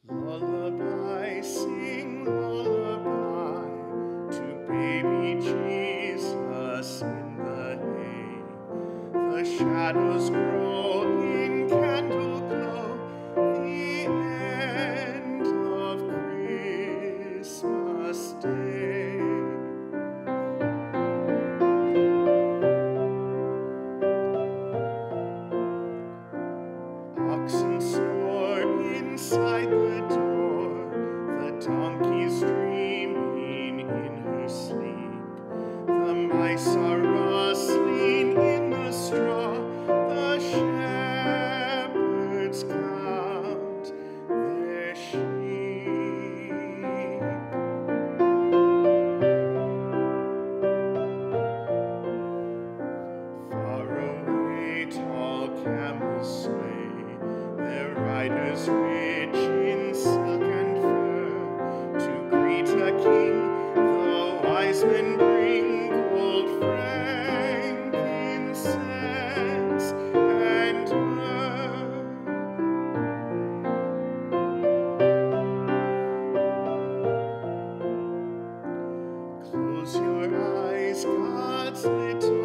Lullaby, sing lullaby to baby Jesus in the hay. The shadows grow in candle glow, the end of Christmas Day. Oxen snore inside the door, the donkey's dreaming in her sleep. The mice are rustling in the straw, the shepherds count their sheep. Far away tall camels sway, their riders rich in silk and fur. To greet a king, the wise men bring gold, frankincense, and myrrh. Close your eyes, God's little